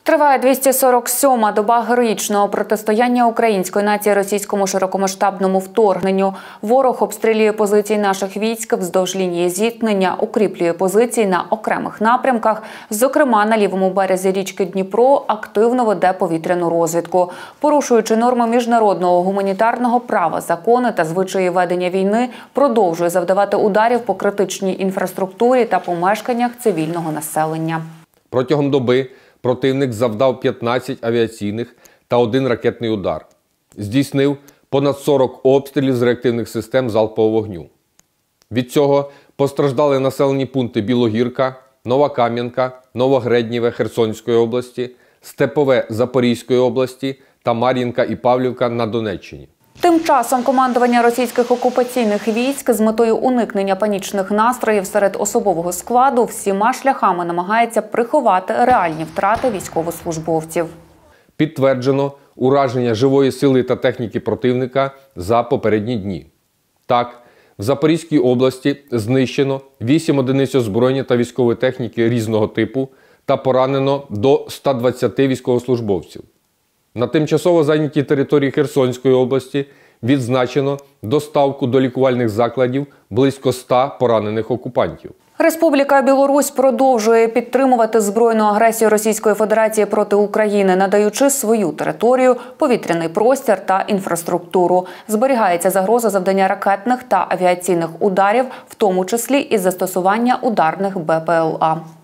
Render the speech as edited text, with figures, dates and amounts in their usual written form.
Триває 247-ма доба героїчного протистояння української нації російському широкомасштабному вторгненню. Ворог обстрілює позиції наших військ вздовж лінії зіткнення, укріплює позиції на окремих напрямках. Зокрема, на лівому березі річки Дніпро активно веде повітряну розвідку. Порушуючи норми міжнародного гуманітарного права, закони та звичаї ведення війни, продовжує завдавати ударів по критичній інфраструктурі та помешканнях цивільного населення. Протягом доби противник завдав 15 авіаційних та 1 ракетний удар. Здійснив понад 40 обстрілів з реактивних систем залпового вогню. Від цього постраждали населені пункти Білогірка, Нова Кам'янка, Новогреднєве Херсонської області, Степове Запорізької області та Мар'їнка і Павлівка на Донеччині. Тим часом командування російських окупаційних військ з метою уникнення панічних настроїв серед особового складу всіма шляхами намагається приховати реальні втрати військовослужбовців. Підтверджено ураження живої сили та техніки противника за попередні дні. Так, в Запорізькій області знищено 8 одиниць озброєння та військової техніки різного типу та поранено до 120 військовослужбовців. На тимчасово зайнятій території Херсонської області відзначено доставку до лікувальних закладів близько 100 поранених окупантів. Республіка Білорусь продовжує підтримувати збройну агресію Російської Федерації проти України, надаючи свою територію, повітряний простір та інфраструктуру. Зберігається загроза завдання ракетних та авіаційних ударів, в тому числі із застосування ударних БПЛА.